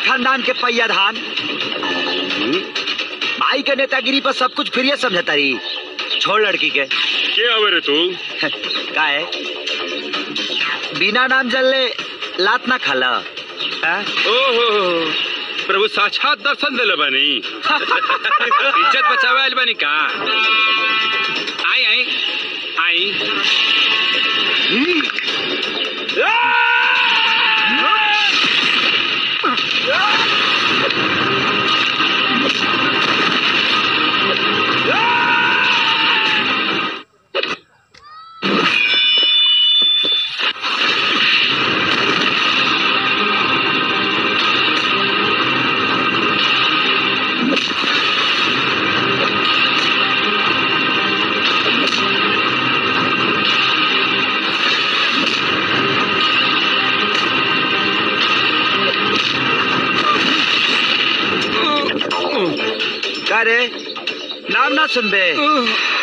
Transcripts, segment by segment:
खानदान के पैया धान। भाई के नेतागिरी पर सब कुछ फिर समझता रही। छोड़ लड़की के। क्या आवे रे तू? का है? बिना नाम जलले लात ना खाला। ओहो, प्रभु साक्षात दर्शन दिले बानी। इज्जत बचावे आइल बानी का? आई आई आई। अरे नाम ना सुन बे।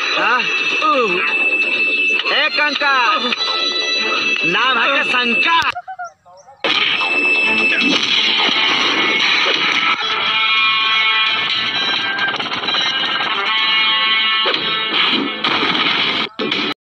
हाँ? ए कंका, नाम है शंकर।